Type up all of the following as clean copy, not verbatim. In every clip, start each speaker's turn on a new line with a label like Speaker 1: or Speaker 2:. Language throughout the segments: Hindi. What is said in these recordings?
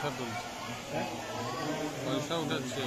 Speaker 1: পয়সা তুলছে, পয়সা উঠাচ্ছে।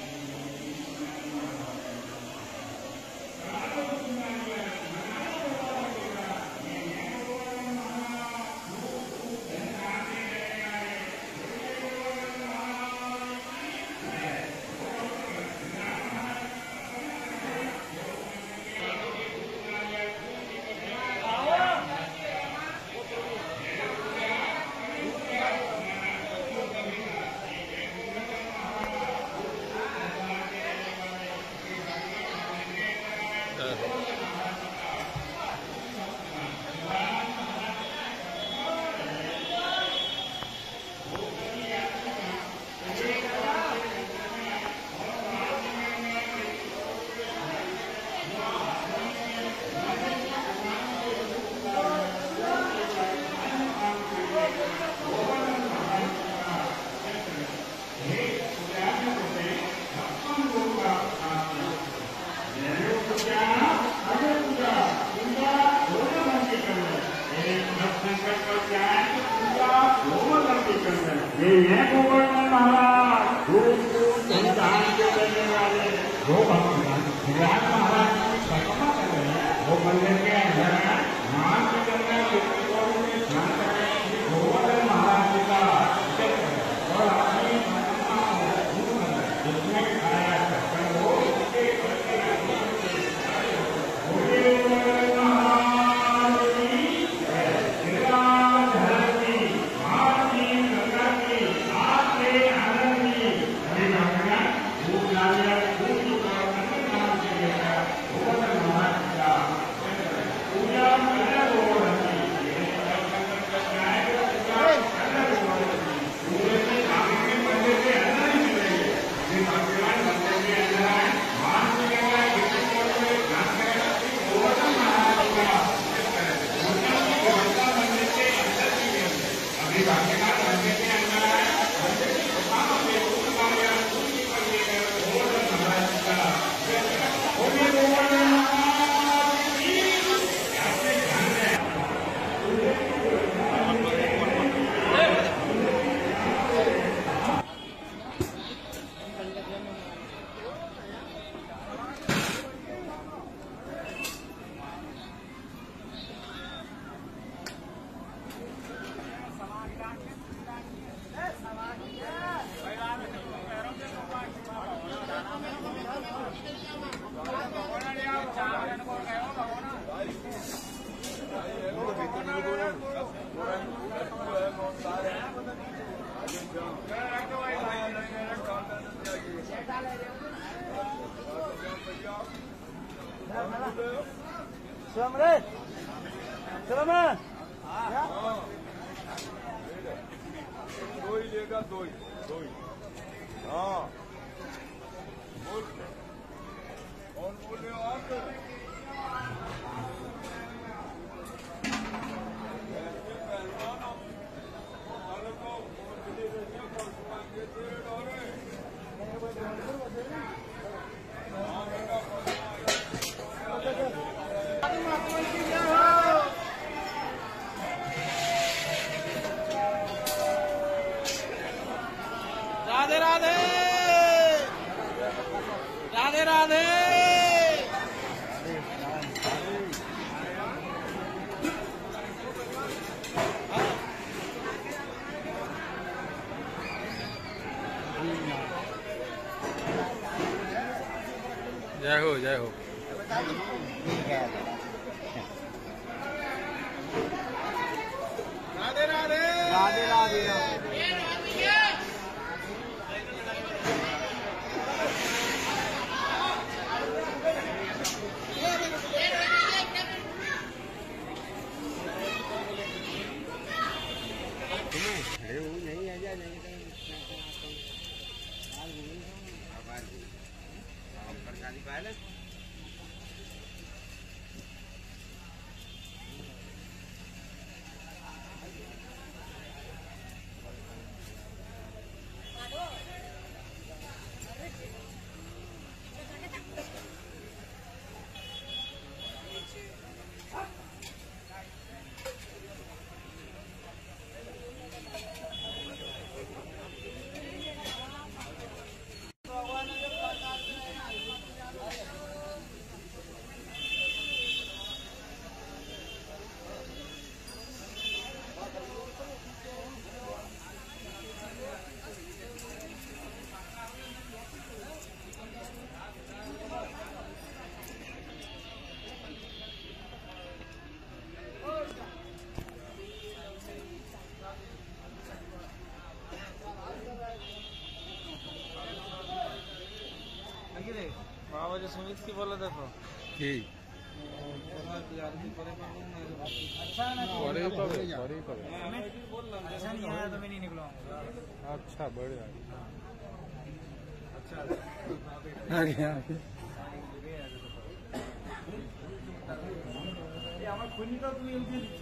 Speaker 2: राधे राधे राधे राधे।
Speaker 1: जय हो जय हो।
Speaker 2: राधे राधे
Speaker 3: राधे राधे।
Speaker 2: যে সুমিত কি বলে দেখো
Speaker 1: কি পরেই পাবে পরেই পাবে
Speaker 2: বললাম
Speaker 3: अच्छा नहीं आया तो मैं नहीं निकलूंगा।
Speaker 1: अच्छा बढ़िया
Speaker 2: अच्छा
Speaker 3: আমার খুনিটাও তুমি এমনি দিচ্ছ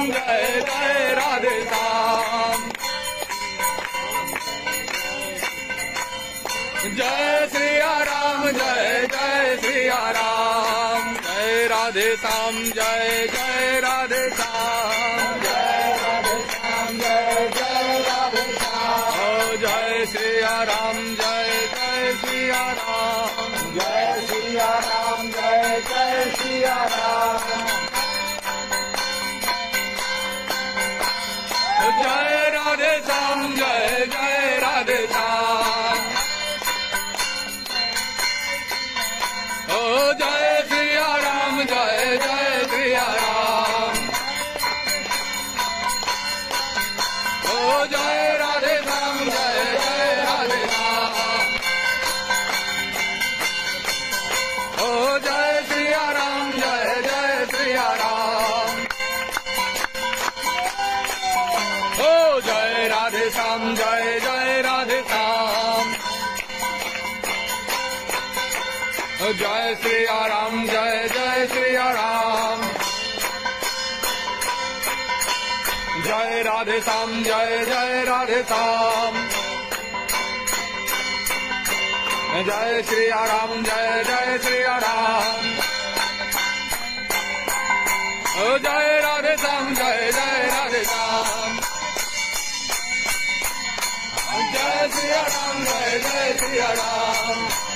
Speaker 4: जय जय राधे श्याम। जय श्री राम जय जय श्री राम। जय राधे श्याम जय जय राधे श्याम। जय राधे श्याम जय जय राधे श्याम। जय श्री राम जय जय श्री राम। जय श्री राम जय जय श्री राम। जय राधे श्याम जय जय राधे श्याम। ओ जय श्री राम जय जय श्री राम। ओ जय राधे श्याम जय जय राधे श्याम। ओ जय श्री राम जय जय श्री राम। ओ जय राधे श्याम जय जय राधे श्याम। जय श्री राम जय जय श्री राम। जय राधे श्याम जय जय राधे श्याम। जय श्री राम जय जय श्री राम। जय राधे श्याम जय जय राधे श्याम। जय श्री राम जय जय श्री राम।